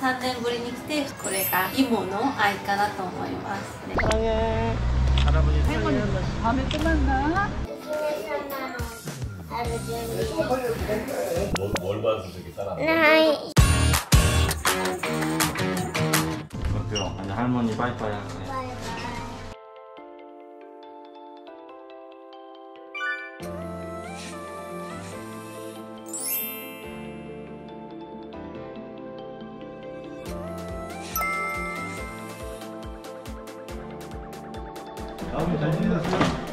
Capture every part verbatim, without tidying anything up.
さんねんぶりに来て、これがイモの愛花だと思いますね。 사랑해. 할아버지 할머니 밤에 끝났나? 뭘, 뭘 봐서 저렇게 따라? 네. 그럼 아니 할머니 빠이빠이 하네. 다음에 잘 지냈어요?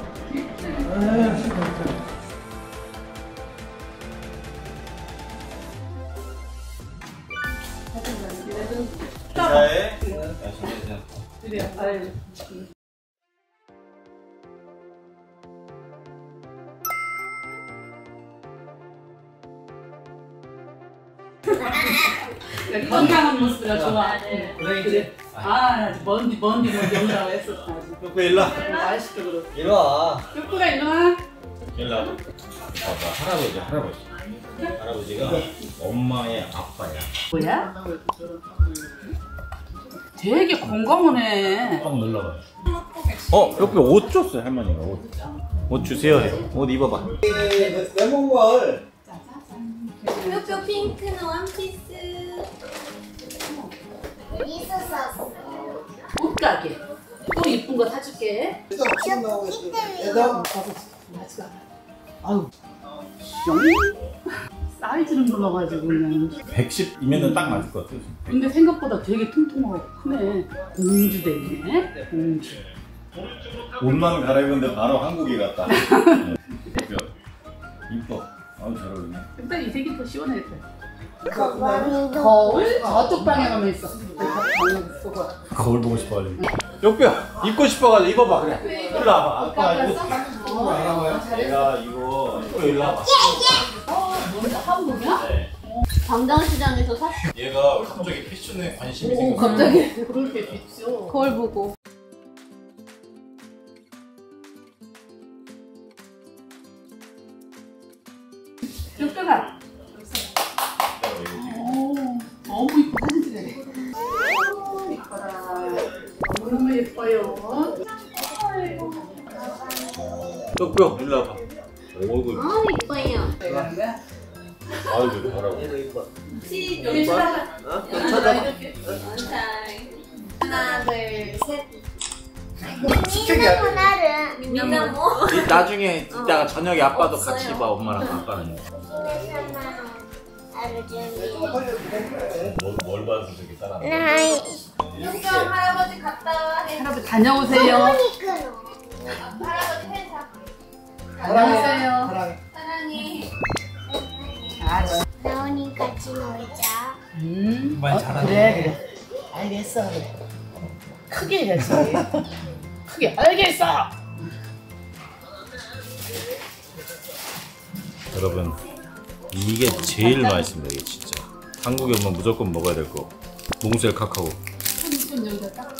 인사해. 그래, 아유. 건강한 모습이라 좋아. 그래 이제. 아, 먼디 먼디 먼디 온다고 했었어. 뽀뽀 일로 와. 맛있게 그러. 일로 와. 뽀뽀가 일로 와. 일로 와. 봐봐 할아버지 할아버지. 할아버지가 엄마의 아빠야. 뭐야? 되게 건강하네. 꽉 눌러봐. 어 옆에 옷 줬어요 할머니가 옷. 옷 주세요. 옷 입어봐. 레몬걸. 뾰뾰 핑크는 원피스. 옷가게. 또 이쁜 거 사줄게. 아유, 사이즈를 몰라가지고 그냥. 백십이면은 딱 맞을 것 같아요. 근데 생각보다 되게 통통하고 크네. 공주 되네. 공주. 옷만 갈아입었는데 바로 한국에 갔다. 이뻐. 아우 잘 어울리네. 일단 이 색이 더 시원해. 거울 거울? 저쪽 방에 가면 있어. 거울 보고 싶어가지고. 옆뼈 입고 싶어가지고 입어봐 그래. 일로 와봐. 아빠 이거 알아봐요? 내가 이거 이거 일로 와봐. 어, 뭔가 한국이야? 네. 광장시장에서 샀어. 얘가 갑자기 패션에 관심이 오, 생겼어. 갑자기 그럴 때 있죠. 거울 보고. 뼈가. 오, 너무 이뻐 사진 찍네. 이뻐라. 너무 예뻐요. 뼈뼈 일로 와봐. 얼굴. 아 이뻐요. 아이고 잘하고. 시 여기 쳐다봐. 이렇게. 하나 둘 셋. 하나를 민나 뭐? 나중에 이따가 저녁에 아빠도 같이 봐. 엄마랑 아빠는. 뭘, 뭘 봐서 저렇게 따라? 네. 윤경 할아버지 갔다 와. 할아버지 다녀오세요. 할아버지 회사. 다녀오세요. 사랑해. 나온이 같이 놀자. 음. 많이 어, 잘하네. 그래 그래. 알겠어. 크게 해야지. 크게 알겠어. 여러분 이게 제일 맛있습니다. 이게 진짜 한국에 오면 무조건 먹어야 될 거. 몽쉘 카카오. 손 여기다 딱.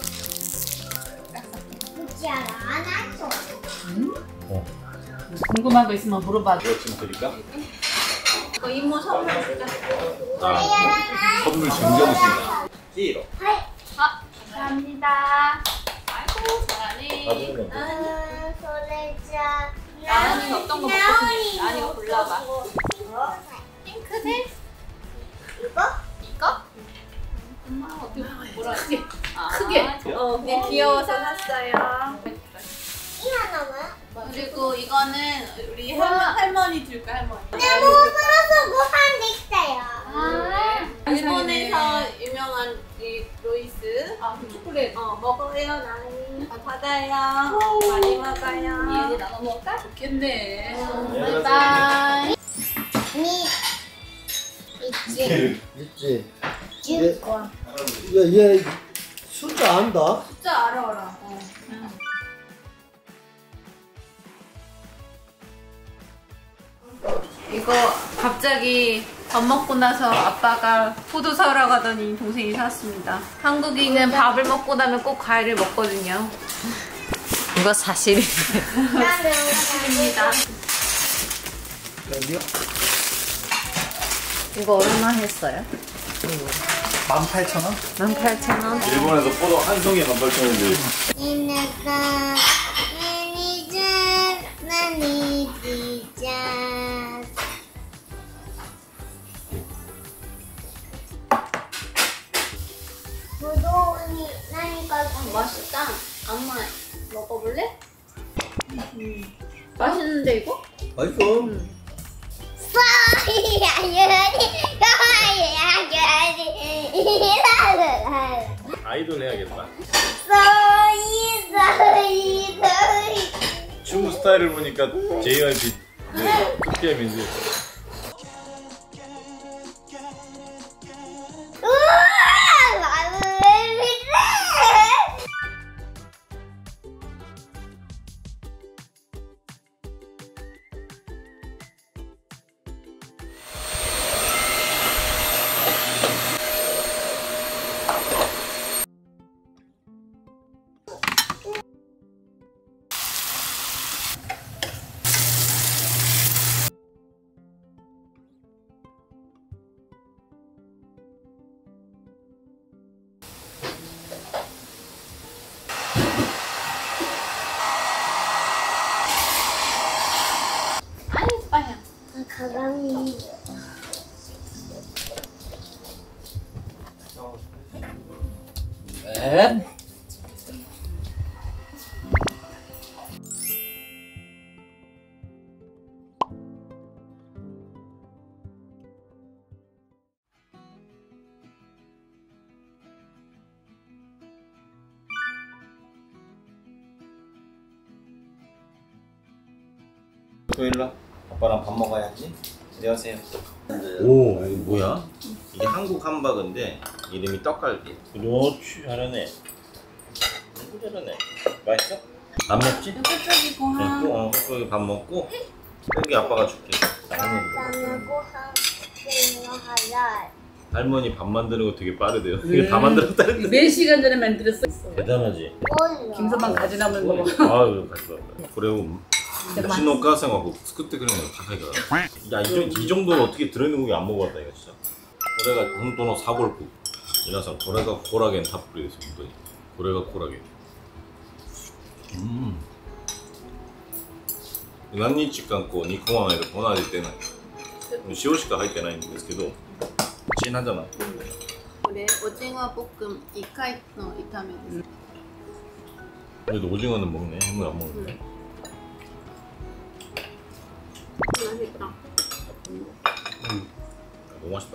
그치 않아? 안 하죠. 음? 어. 궁금한 거 있으면 물어봐. 이거 지금 드릴까? 어, 이모 선물 주자. 아, 선물 증정식이다. 찌로. 아, 감사합니다. 아이고 잘하네. 나중에 음, 소래자. 나은이 어떤 거 먹고 싶니? 나은이가 골라봐. 핑크색? 이거? 이거? 엄마 어떻게 뭐라 하지? 아, 크게. 어, 그냥 귀여워서 샀어요. 이 하나만? 그리고 이거는 우리 할머, 할머니 줄까 할머니. 내 몸으로서 뭐한 있어요. 아, 일본에서 유명한 이 로이스. 아, 그 초콜릿. 어, 먹어요 나은이. 어, 받아요. 많이 먹어요. 얘네 나눠 먹을까? 좋겠네. 바이바이. 미 있지. 있지. 줄거. 얘, 얘 숫자 안다. 진짜 알아 알아. 어. 이거 갑자기 밥 먹고 나서 아빠가 포도 사오라고 하더니 동생이 샀습니다. 한국인은 밥을 먹고 나면 꼭 과일을 먹거든요. 이거 사실이에요. 사실입니다. 여기요? 이거 얼마 했어요? 만 팔천 원? 만 팔천 원. 일본에서 포도 한 송이에 만 팔천 원인데. 이나가 매니저 매니저 무더우니 나니까 맛있다. 엄마 먹어볼래? 음. 맛있는데 이거? 맛있어. 아이돌 해야겠다. 소이 소이 소이 춤 스타일을 보니까 제이와이피 네, 피엠인데. 우와 마음을 가방이 에? 토일라 아빠랑 밥 먹어야지. 안녕하세요. 오, 이거 뭐야? 이게 한국 함박인데 이름이 떡갈비. 그렇지, 잘하네. 너무 잘하네. 맛있어? 안 먹지? 끝쪽이 고항. 어, 여기 밥 먹고 여기 아빠가 줄게. 나는 고항 할랄 할머니 밥 만드는 거 되게 빠르대요. 이게 다 만들었다는데. 네 시간 전에 만들었어. 대단하지. 몰라 김서방 가지나물 먹어. 아유, 같이 왔다. 그리고 우리のお母さんは作ってくれるのが高いからいや이 정도는 어떻게 들어있는 고기 안 먹어봤다 이거 진짜. これが本当のサボルク皆さんこれがコラゲンたっぷりです本当にこれがコラゲンうん何日間こう煮込まないとこの味出ない塩しか入ってないんですけどちなんじゃないこれ오징어볶음 이回の炒めです 그래도 오징어는 먹네 해물 안 먹는데 맛있다. 음. 너무 맛있다.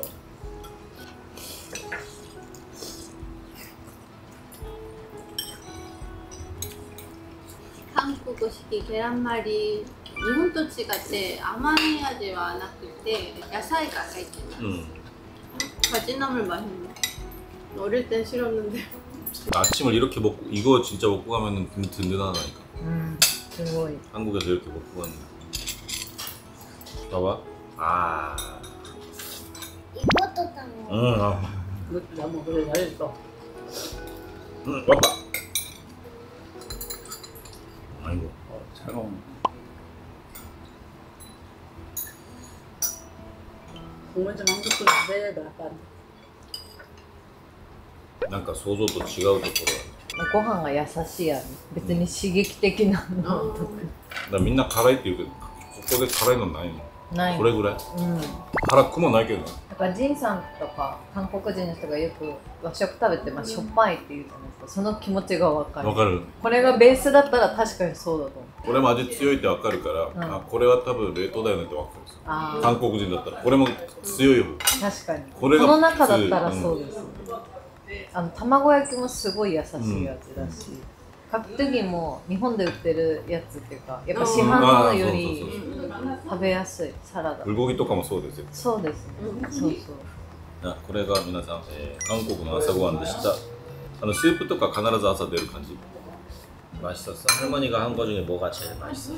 한국식 계란말이 일본と違って甘い味はなくて野菜が入ってます. 음. 가지나물 맛있네. 어릴 땐 싫었는데. 아침을 이렇게 먹고 이거 진짜 먹고 가면은 든, 든든하다니까. 음, 즐거워. 한국에서 이렇게 먹고 가는. 봐봐. 아. 이것도 다 먹어 응. 아. 이것도 다 먹어. 잘했어. 응. 왔다. 아이고. 어, 잘 먹네. 국물 좀 한 숟갈 주세요, 아빠한테. なんか想像と違うところご飯が優しいやん。別に刺激的なのとかだみんな辛いって言うけどここで辛いのないのない。 これぐらいうん。 辛くもないけどねだからジンさんとか韓国人の人がよく和食食べてまあしょっぱいって言うじゃないですか。その気持ちがわかる。 わかるこれがベースだったら確かにそうだと思う。 これも味強いってわかるから、 うんあこれは多分冷凍だよねってわかるんですよあ韓国人だったらこれも強いよあ、確かに。 これがこの中だったらそうです。あの卵焼きもすごい優しい味だし、角研ぎも日本で売ってるやつっていうか、やっぱ市販のより食べやすいサラダ。 불고기とかもそうですよそうですね。そうそう。 あこれが皆さん、えー韓国の朝ごはんでしたあのスープとか必ず朝出る感じ맛있었어 할머니가 한 거 중에 뭐가 제일 맛있어?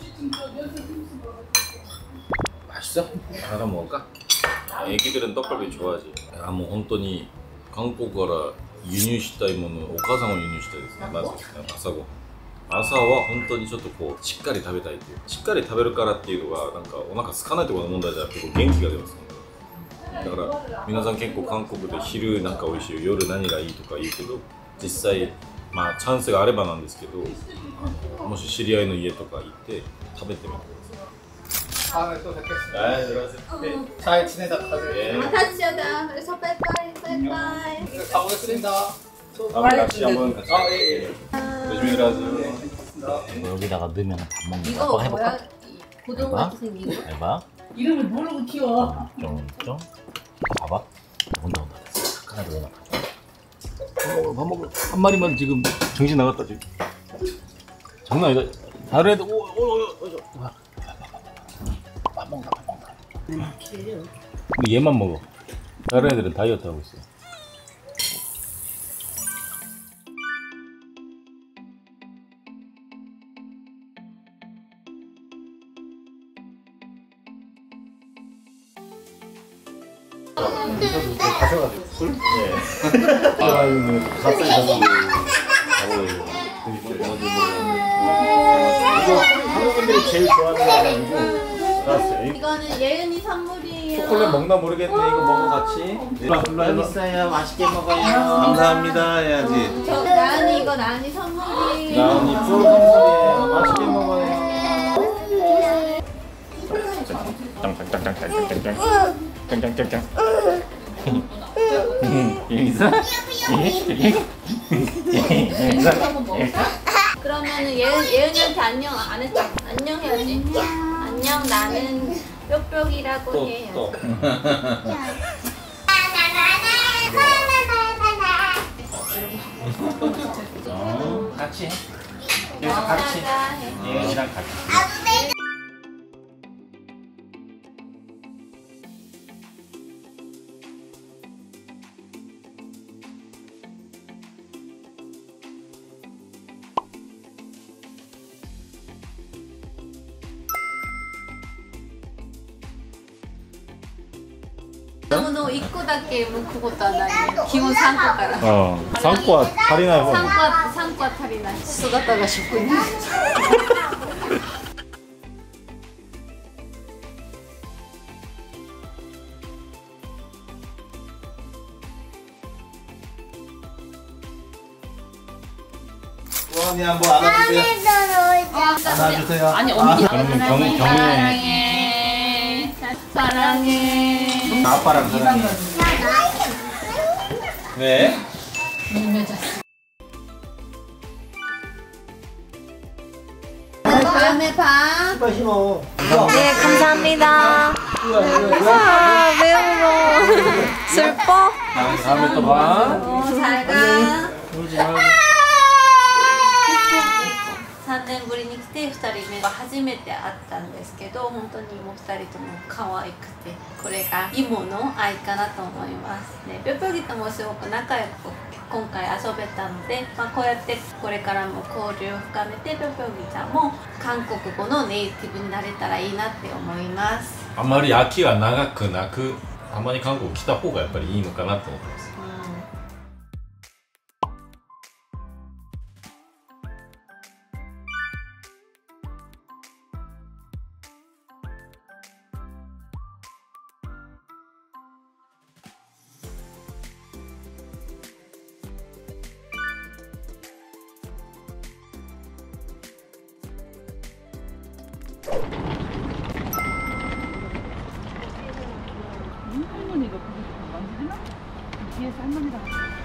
맛있어? 하나 먹을까? 애기들은 떡갈비 좋아하지 야もう本当に韓国から輸入したいものお母さんを輸入したいですねまず朝ごはん朝は本当にちょっとこうしっかり食べたいっていうしっかり食べるからっていうのはなんかお腹空かないところの問題じゃなくて元気が出ますねだから皆さん結構韓国で昼なんか美味しい夜何がいいとか言うけど実際まあチャンスがあればなんですけどもし知り合いの家とか行って食べてみてください。 다음에 또 뵙겠습니다. 아, 들어가세요. 잘 지내다 가세요. 네. 다치하다. 그래서 빠이빠이 빠이빠이. 가보겠습니다. 다음에 같이 한번 같이. 아, 예, 예. 조심히 들어가세요. 여기다가 넣으면 밥 먹는 거 이거 한번 해볼까? 뭐야? 고등어 같이 생긴 거? 해봐. 이름을 모르고 키워. 쫑쫑. 봐봐. 온다 온다. 하나 더 넣어. 밥 먹어 밥 먹어. 한 마리만 지금 정신 나갔다 지금. 장난 아니다. 다른 애들 오오오 밥 먹는다 밥 먹는다. 근데 얘만 먹어. 다른 애들은 다이어트 하고 있어. 가셔가지고 술? 네. 아유, 값싸게 사는 이거 한국인들이 제일 좋아하는 거라가지고 나왔어요. 이거는 예은이 선물이에요. 초콜릿 먹나 모르겠네. 이거 먹어 같이. 여기 있어요. 맛있게 먹어요. 감사합니다 해야지. 저 나은이 이거 나은이 선물이에요. 나은이 프로 선물이에요. 맛있게 먹어요. 짱짱짱짱짱짱짱짱짱짱짱짱. 예미사? 예미사? 그러면은 예은 예은이한테 안녕 안 했죠? 안녕 해야지. 안녕 나는 뾱뾱이라고 또 해야지. 또. 어, 같이 해. 여기서 같이. 예은이랑 같이. 너무 입고 닿게 뭐 그것도 안 하네. 기본 상과가라. 어, 상과 할인할 거. 상과 상과 탈이나. 쓰다가 싶고 있네. 원이 한번 안아주세요. 안아주세요. 아니 언니. 그러면 경 경례. 사랑해. 사랑해. 아빠랑 사랑해. 왜? 다음에 봐. 신발 신어. 네, 감사합니다. 아, 왜 울어? 슬퍼? 다음에 또 봐. 어, 잘 가. 울지 말고. さんねんぶりに来てふたりめが初めて会ったんですけど本当にもうふたりとも可愛くてこれが芋の愛かなと思いますね。ぴょぴょぎともすごく仲良く今回遊べたので、まあ、こうやってこれからも交流を深めてぴょぴょぎちゃんも韓国語のネイティブになれたらいいなって思います。 あまり秋が長くなくたまに韓国来た方がやっぱりいいのかなと思ってます。 할머니가 거기 만지나? 뒤에서 할머니가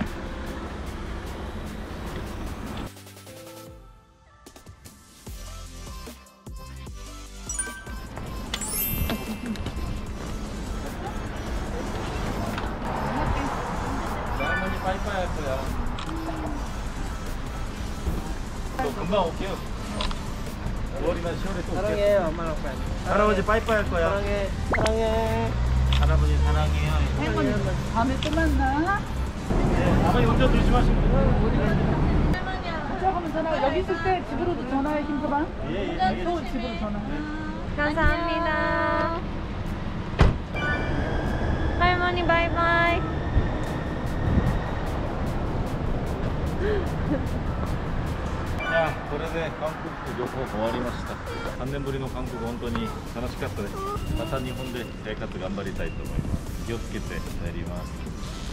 할머니 빠이빠이 할 거야. 또 금방 올게요. 오월이나 시월에 또 올게요. 사랑해 엄마랑 빨리. 할아버지 빠이빠이 할 거야. 사랑해. 사랑해. 할아버지 사랑해요. 할머니 다음에 또 만나. 네, 아버지 운전 조심하시고. 들어가면 전화. 여기 있을 때 집으로도 전화해 김서방. 예, 예. 또 집으로 전화해. 감사합니다. 할머니 바이바이. 자, これで韓国旅行終わりました。さんねんぶりの韓国本当に楽しかったです。また日本で生活頑張りたいと思います。 気をつけて帰ります。